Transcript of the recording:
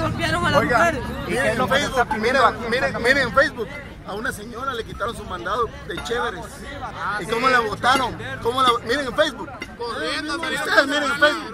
golpearon a la mujer. Miren en Facebook, a una señora le quitaron su mandado de chéveres. ¿Y cómo la votaron? Miren en Facebook. Ustedes miren en Facebook.